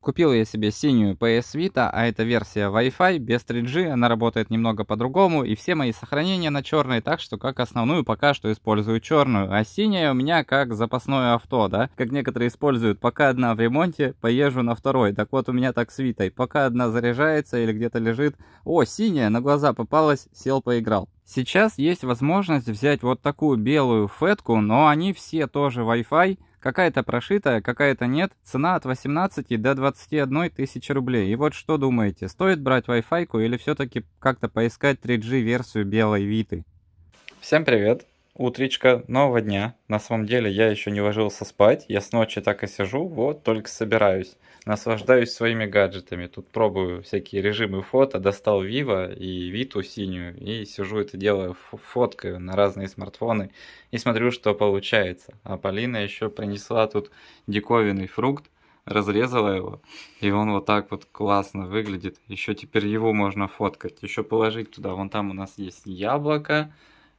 Купил я себе синюю PS Vita, а это версия Wi-Fi без 3G, она работает немного по-другому, и все мои сохранения на черной, так что как основную пока что использую черную, а синяя у меня как запасное авто, да, как некоторые используют, пока одна в ремонте, поезжу на второй, так вот у меня так с Витой, пока одна заряжается или где-то лежит, о, синяя, на глаза попалась, сел поиграл. Сейчас есть возможность взять вот такую белую фетку, но они все тоже Wi-Fi, какая-то прошитая, какая-то нет. Цена от 18 до 21 тысячи рублей. И вот что думаете, стоит брать Wi-Fi или все-таки как-то поискать 3G версию белой Виты? Всем привет! Утречка нового дня. На самом деле я еще не ложился спать. Я с ночи так и сижу, вот только собираюсь. Наслаждаюсь своими гаджетами. Тут пробую всякие режимы фото. Достал Vivo и Виту синюю. И сижу это делаю, фоткаю на разные смартфоны. И смотрю, что получается. А Полина еще принесла тут диковинный фрукт. Разрезала его. И он вот так вот классно выглядит. Еще теперь его можно фоткать. Еще положить туда. Вон там у нас есть яблоко.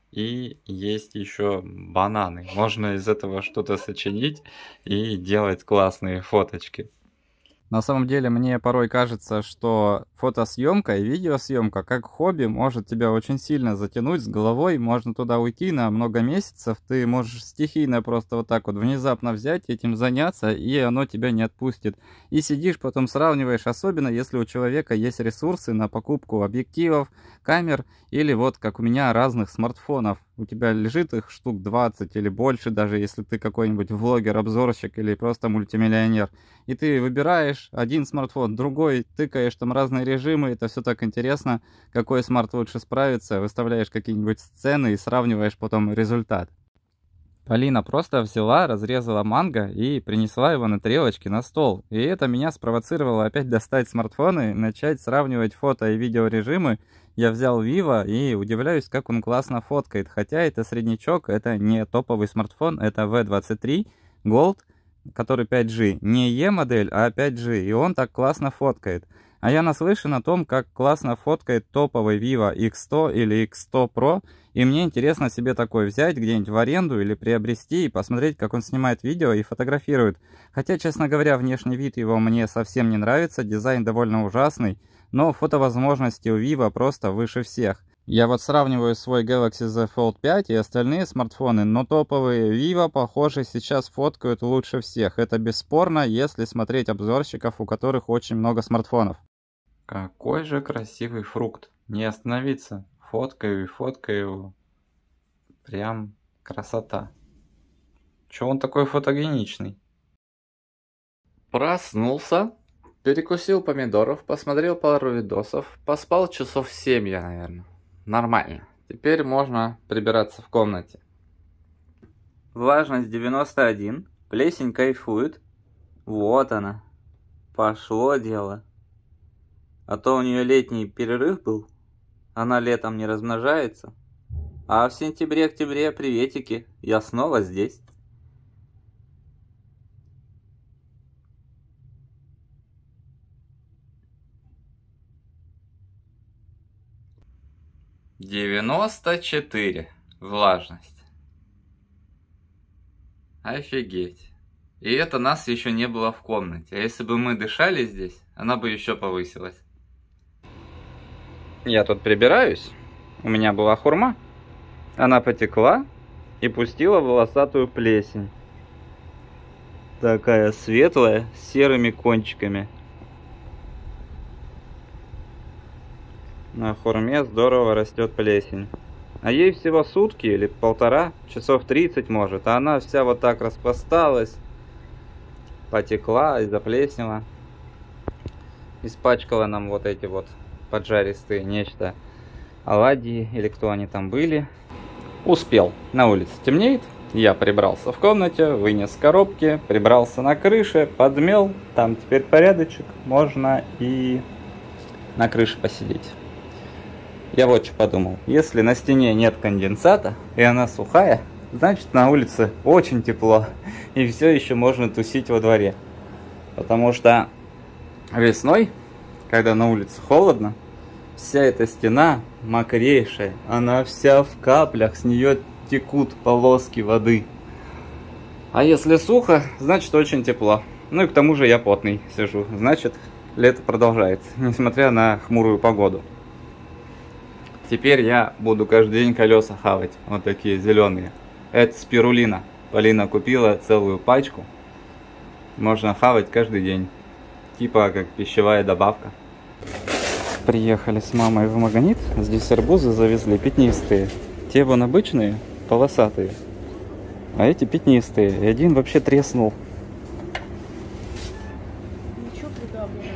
И есть еще бананы. Можно из этого что-то сочинить и делать классные фоточки. На самом деле, мне порой кажется, что фотосъемка и видеосъемка как хобби может тебя очень сильно затянуть с головой. Можно туда уйти на много месяцев. Ты можешь стихийно просто вот так вот внезапно взять, этим заняться, и оно тебя не отпустит. И сидишь, потом сравниваешь, особенно если у человека есть ресурсы на покупку объективов, камер или вот как у меня разных смартфонов. У тебя лежит их штук 20 или больше, даже если ты какой-нибудь влогер, обзорщик или просто мультимиллионер. И ты выбираешь один смартфон, другой, тыкаешь там разные режимы, это все так интересно, какой смарт лучше справится, выставляешь какие-нибудь сцены и сравниваешь потом результат. Полина просто взяла, разрезала манго и принесла его на тарелочке на стол. И это меня спровоцировало опять достать смартфоны, начать сравнивать фото и видеорежимы. Я взял Vivo и удивляюсь, как он классно фоткает. Хотя это среднячок, это не топовый смартфон, это V23 Gold, который 5G. Не E-модель, а 5G. И он так классно фоткает. А я наслышан о том, как классно фоткает топовый Vivo X100 или X100 Pro. И мне интересно себе такой взять где-нибудь в аренду или приобрести и посмотреть, как он снимает видео и фотографирует. Хотя, честно говоря, внешний вид его мне совсем не нравится, дизайн довольно ужасный, но фотовозможности у Vivo просто выше всех. Я вот сравниваю свой Galaxy Z Fold 5 и остальные смартфоны, но топовые Vivo, похоже, сейчас фоткают лучше всех. Это бесспорно, если смотреть обзорщиков, у которых очень много смартфонов. Какой же красивый фрукт. Не остановиться. Фоткаю и фоткаю его. Прям красота. Чё он такой фотогеничный? Проснулся, перекусил помидоров, посмотрел пару видосов, поспал часов 7 я, наверное. Нормально. Теперь можно прибираться в комнате. Влажность 91. Плесень кайфует. Вот она. Пошло дело. А то у нее летний перерыв был. Она летом не размножается. А в сентябре-октябре приветики. Я снова здесь. «94 влажность. Офигеть. И это нас еще не было в комнате. А если бы мы дышали здесь, она бы еще повысилась. Я тут прибираюсь. У меня была хурма. Она потекла и пустила волосатую плесень. Такая светлая, с серыми кончиками. На хурме здорово растет плесень. А ей всего сутки или полтора, часов 30 может. А она вся вот так распласталась, потекла и заплеснела. Испачкала нам вот эти вот поджаристые нечто. Оладьи или кто они там были. Успел. На улице темнеет. Я прибрался в комнате, вынес коробки, прибрался на крыше, подмел. Там теперь порядочек. Можно и на крыше посидеть. Я вот что подумал. Если на стене нет конденсата и она сухая, значит на улице очень тепло. И все еще можно тусить во дворе. Потому что весной, когда на улице холодно, вся эта стена мокрейшая. Она вся в каплях, с нее текут полоски воды. А если сухо, значит очень тепло. Ну и к тому же я потный сижу. Значит, лето продолжается, несмотря на хмурую погоду. Теперь я буду каждый день колеса хавать. Вот такие зеленые. Это спирулина. Полина купила целую пачку. Можно хавать каждый день. Типа как пищевая добавка. Приехали с мамой в Магнит. Здесь арбузы завезли пятнистые. Те вон обычные, полосатые. А эти пятнистые. И один вообще треснул. Ничего придавливает.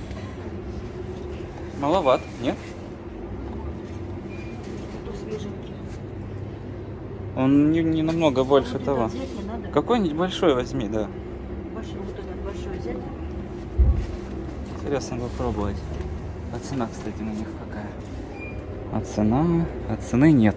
Маловат, нет? Тут свеженький. Он не намного больше Вот того. взять не надо. Какой-нибудь большой возьми, да. Большой, вот этот большой взять. Интересно попробовать. А цена, кстати, на них какая? А цены нет.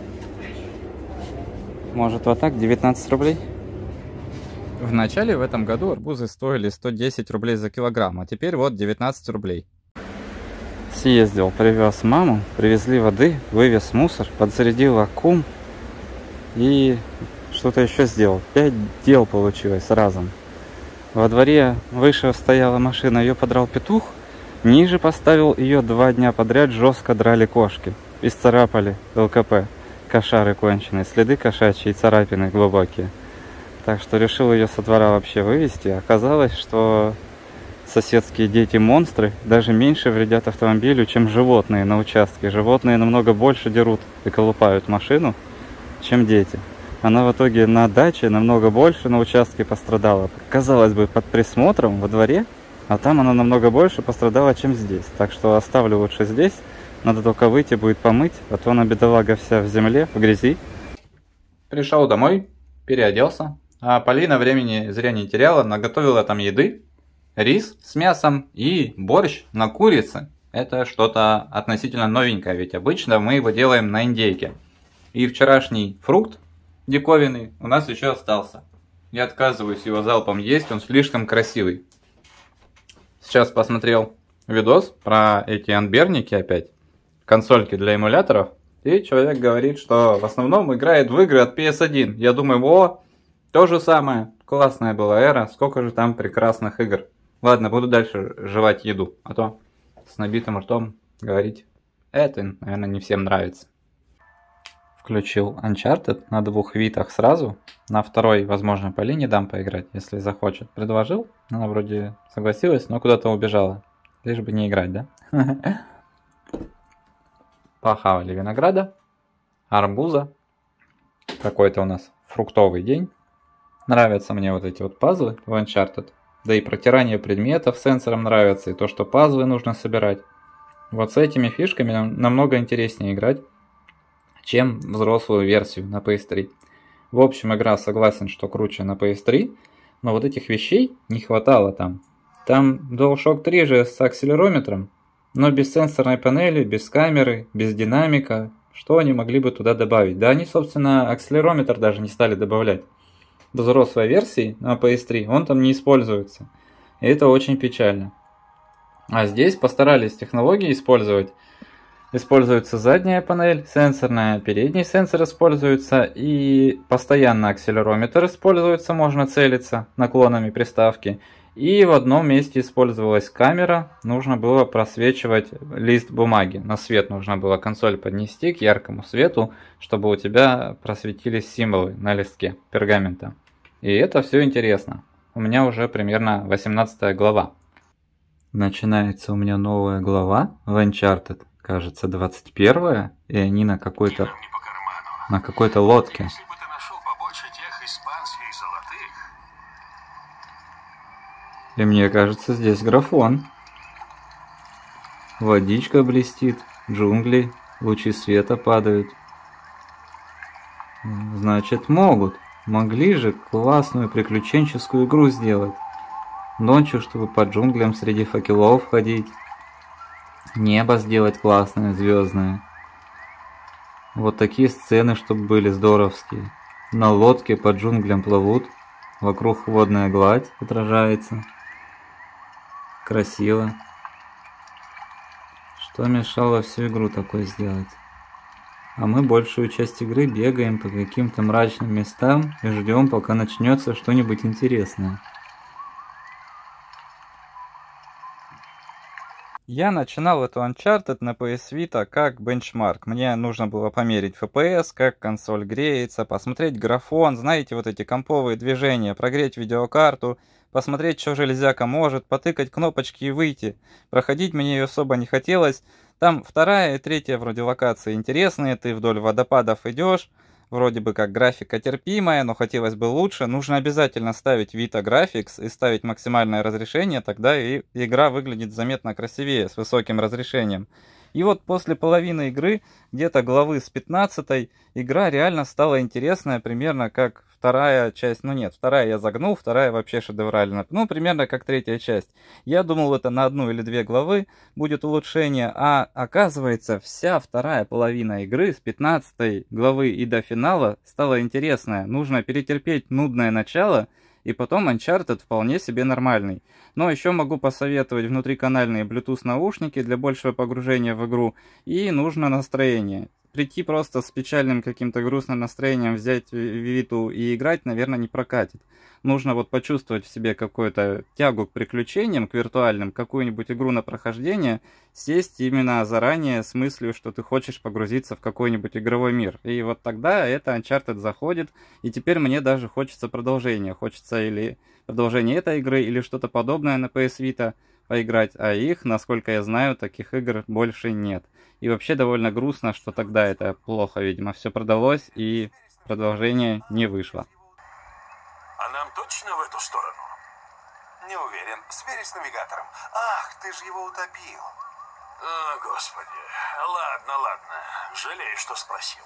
Может вот так, 19 рублей? В начале в этом году арбузы стоили 110 рублей за килограмм, а теперь вот 19 рублей. Съездил, привез маму, привезли воды, вывез мусор, подзарядил аккум и что-то еще сделал. 5 дел получилось разом. Во дворе выше стояла машина, ее подрал петух. Ниже поставил ее 2 дня подряд, жестко драли кошки. Исцарапали ЛКП. Кошары конченые, следы кошачьи, царапины глубокие. Так что решил ее со двора вообще вывести. Оказалось, что соседские дети-монстры даже меньше вредят автомобилю, чем животные на участке. Животные намного больше дерут и колупают машину, чем дети. Она в итоге на даче намного больше на участке пострадала. Казалось бы, под присмотром во дворе, а там она намного больше пострадала, чем здесь. Так что оставлю лучше здесь. Надо только выйти будет помыть, а то она, бедолага, вся в земле, в грязи. Пришел домой, переоделся. А Полина времени зря не теряла, наготовила там еды. Рис с мясом и борщ на курице. Это что-то относительно новенькое, ведь обычно мы его делаем на индейке. И вчерашний фрукт диковинный у нас еще остался. Я отказываюсь его залпом есть, он слишком красивый. Сейчас посмотрел видос про эти анберники опять. Консольки для эмуляторов. И человек говорит, что в основном играет в игры от PS1. Я думаю, о, то же самое. Классная была эра, сколько же там прекрасных игр. Ладно, буду дальше жевать еду, а то с набитым ртом говорить. Это, наверное, не всем нравится. Включил Uncharted на 2 витах сразу. На второй, возможно, Полине дам поиграть, если захочет. Предложил, она вроде согласилась, но куда-то убежала. Лишь бы не играть, да? Похавали винограда, арбуза. Какой-то у нас фруктовый день. Нравятся мне вот эти вот пазлы в Uncharted. Да и протирание предметов сенсором нравится, и то, что пазлы нужно собирать. Вот с этими фишками намного интереснее играть, чем взрослую версию на PS3. В общем, игра, согласен, что круче на PS3, но вот этих вещей не хватало там. Там DualShock 3 же с акселерометром, но без сенсорной панели, без камеры, без динамика. Что они могли бы туда добавить? Да они, собственно, акселерометр даже не стали добавлять. В взрослой версии на PS3 он там не используется. И это очень печально. А здесь постарались технологии использовать. Используется задняя панель, сенсорная, передний сенсор используется, и постоянно акселерометр используется, можно целиться наклонами приставки. И в одном месте использовалась камера, нужно было просвечивать лист бумаги. На свет нужно было консоль поднести к яркому свету, чтобы у тебя просветились символы на листке пергамента. И это все интересно. У меня уже примерно 18 глава. Начинается у меня новая глава в Uncharted. Кажется, 21-я, и они на какой-то лодке. Если бы ты нашел побольше тех испанских золотых. И мне кажется, здесь графон. Водичка блестит, джунгли, лучи света падают. Значит, могли же классную приключенческую игру сделать. Ночью, чтобы по джунглям среди факелов ходить. Небо сделать классное, звездное. Вот такие сцены, чтобы были здоровские. На лодке по джунглям плывут. Вокруг водная гладь отражается. Красиво. Что мешало всю игру такой сделать? А мы большую часть игры бегаем по каким-то мрачным местам и ждем, пока начнется что-нибудь интересное. Я начинал эту Uncharted на PS Vita как бенчмарк. Мне нужно было померить FPS, как консоль греется, посмотреть графон, знаете, вот эти комповые движения, прогреть видеокарту, посмотреть, что железяка может, потыкать кнопочки и выйти. Проходить мне ее особо не хотелось. Там вторая и третья вроде локации интересные, ты вдоль водопадов идешь. Вроде бы как графика терпимая, но хотелось бы лучше. Нужно обязательно ставить Vita Graphics и ставить максимальное разрешение, тогда и игра выглядит заметно красивее, с высоким разрешением. И вот после половины игры, где-то главы с 15-й, игра реально стала интересная, примерно как вторая часть. Ну нет, вторая я загнул, вторая вообще шедевральная. Ну, примерно как третья часть. Я думал, это на одну или две главы будет улучшение, а оказывается, вся вторая половина игры с 15 главы и до финала стала интересная. Нужно перетерпеть нудное начало, и потом Uncharted вполне себе нормальный. Но еще могу посоветовать внутриканальные Bluetooth наушники для большего погружения в игру, и нужно настроение. Прийти просто с печальным каким-то грустным настроением, взять Виту и играть, наверное, не прокатит. Нужно вот почувствовать в себе какую-то тягу к приключениям, к виртуальным, какую-нибудь игру на прохождение, сесть именно заранее с мыслью, что ты хочешь погрузиться в какой-нибудь игровой мир. И вот тогда это Uncharted заходит, и теперь мне даже хочется продолжения. Хочется или продолжение этой игры, или что-то подобное на PS Vita поиграть, а их, насколько я знаю, таких игр больше нет. И вообще довольно грустно, что тогда это плохо, видимо, все продалось, и продолжение не вышло. А нам точно в эту сторону? Не уверен. Сверись с навигатором. Ах, ты же его утопил. О, господи. Ладно. Жалею, что спросил.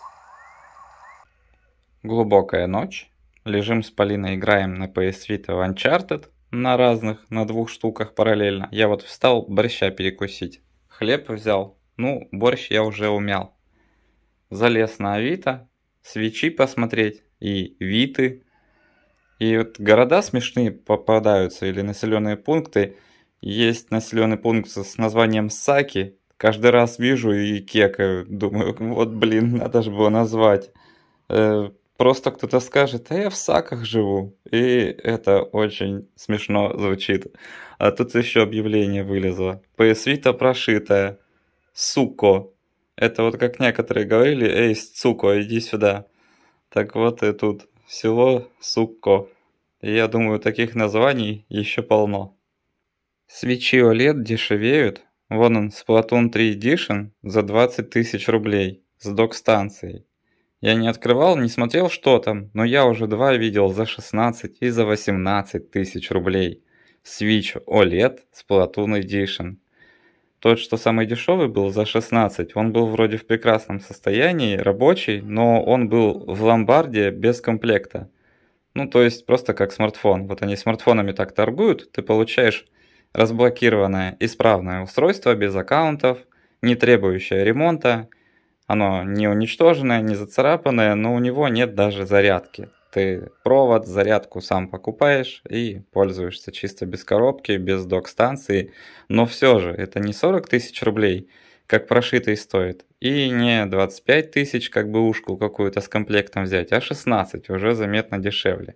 Глубокая ночь. Лежим с Полиной, играем на PS Vita в Uncharted на двух штуках параллельно. Я вот встал борща перекусить. Хлеб взял. Ну, борщ я уже умял. Залез на Авито, свечи посмотреть и Виты. И вот города смешные попадаются или населенные пункты. Есть населенный пункт с названием Саки. Каждый раз вижу и кекаю. Думаю, вот блин, надо же было назвать. Просто кто-то скажет, а я в Саках живу. И это очень смешно звучит. А тут еще объявление вылезло. PS Vita прошитая. Суко. Это вот как некоторые говорили, эй, суко, иди сюда. Так вот и тут село Суко. И я думаю, таких названий еще полно. Свечи OLED дешевеют. Вон он, Splatoon 3 Edition за 20 тысяч рублей с док-станцией. Я не открывал, не смотрел, что там, но я уже два видел за 16 и за 18 тысяч рублей. Switch OLED Splatoon Edition. Тот, что самый дешевый был за 16, он был вроде в прекрасном состоянии, рабочий, но он был в ломбарде без комплекта. Ну, то есть просто как смартфон. Вот они смартфонами так торгуют, ты получаешь разблокированное исправное устройство без аккаунтов, не требующее ремонта. Оно не уничтоженное, не зацарапанное, но у него нет даже зарядки. Ты провод, зарядку сам покупаешь и пользуешься чисто без коробки, без док-станции. Но все же, это не 40 тысяч рублей, как прошитый стоит. И не 25 тысяч, как бы ушку какую-то с комплектом взять, а 16, уже заметно дешевле.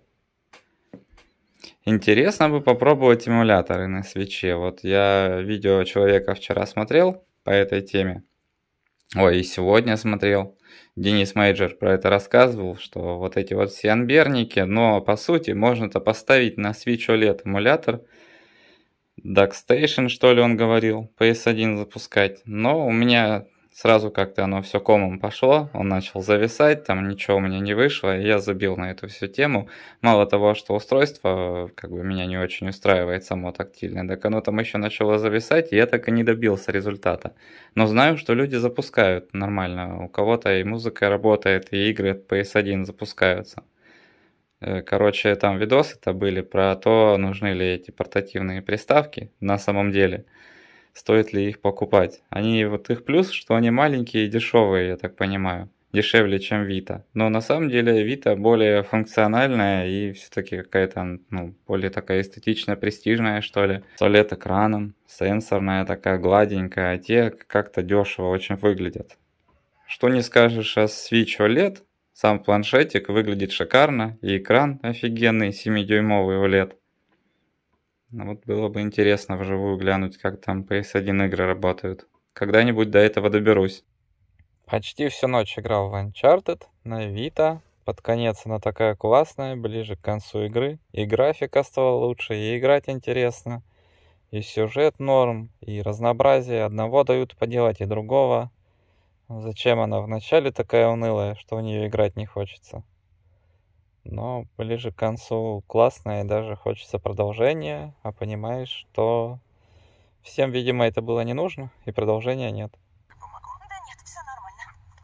Интересно бы попробовать эмуляторы на свече. Вот я видео человека вчера смотрел по этой теме. Ой, и сегодня смотрел. Денис Мейджор про это рассказывал, что вот эти вот все анберники, но по сути можно-то поставить на Switch OLED эмулятор. DuckStation, что ли, он говорил, PS1 запускать. Но у меня сразу как-то оно все комом пошло, он начал зависать, там ничего у меня не вышло, и я забил на эту всю тему. Мало того, что устройство как бы меня не очень устраивает само тактильное, так оно там еще начало зависать, и я так и не добился результата. Но знаю, что люди запускают нормально, у кого-то и музыка работает, и игры PS1 запускаются. Короче, там видосы-то были про то, нужны ли эти портативные приставки на самом деле. Стоит ли их покупать? Они вот их плюс, что они маленькие и дешевые, я так понимаю. Дешевле, чем Vita. Но на самом деле Vita более функциональная и все-таки какая-то, более такая эстетичная, престижная, что ли. С OLED-экраном, сенсорная такая, гладенькая, а те как-то дешево очень выглядят. Что не скажешь о Switch OLED, сам планшетик выглядит шикарно, и экран офигенный, 7-дюймовый OLED. Ну вот было бы интересно вживую глянуть, как там PS1 игры работают. Когда-нибудь до этого доберусь. Почти всю ночь играл в Uncharted на Vita. Под конец она такая классная, ближе к концу игры. И графика стала лучше, и играть интересно. И сюжет норм, и разнообразие. Одного дают поделать, и другого. Зачем она вначале такая унылая, что в нее играть не хочется? Но ближе к концу классная, и даже хочется продолжения, а понимаешь, что всем, видимо, это было не нужно, и продолжения нет. Да нет, все нормально.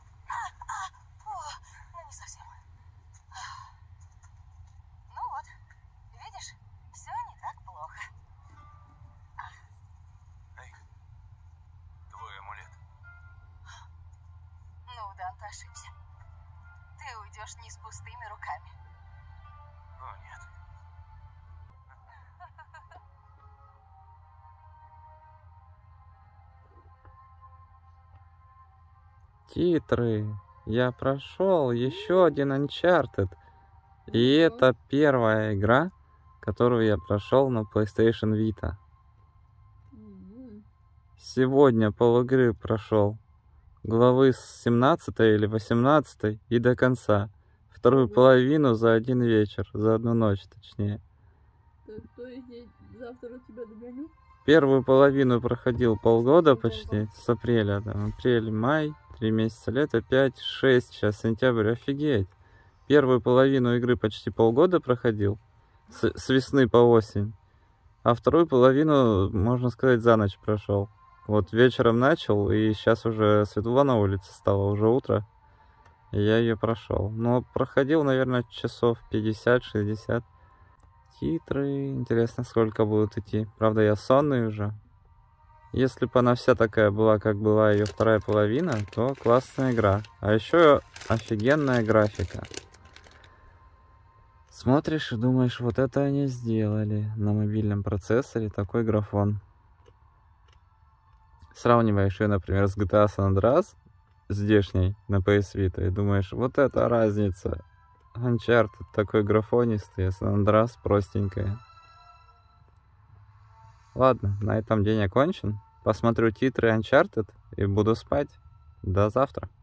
Ну не совсем. Ну вот, видишь, все не так плохо. Эй, твой амулет. Ну, Дан, ты ошибся. Ты уйдешь не с пустыми руками. О, нет. Титры. Я прошел еще один Uncharted. И это первая игра, которую я прошел на PlayStation Vita. Сегодня пол-игры прошел. Главы с 17 или 18 и до конца. Вторую половину за один вечер, за одну ночь точнее. То есть я завтра тебя догоню? Первую половину проходил полгода почти, с апреля, там, апрель, май, 3 месяца лета, 5, 6, сейчас сентябрь, офигеть. Первую половину игры почти полгода проходил, с весны по осень, а вторую половину, можно сказать, за ночь прошел. Вот вечером начал, и сейчас уже светло на улице стало, уже утро, и я ее прошел. Но проходил, наверное, часов 50-60. Титры, интересно, сколько будут идти. Правда, я сонный уже. Если бы она вся такая была, как была ее вторая половина, то классная игра. А еще офигенная графика. Смотришь и думаешь, вот это они сделали на мобильном процессоре, такой графон. Сравниваешь ее, например, с GTA San Andreas, здешней, на PS Vita, и думаешь, вот это разница. Uncharted такой графонистый, а San Andreas простенькая. Ладно, на этом день окончен. Посмотрю титры Uncharted и буду спать. До завтра.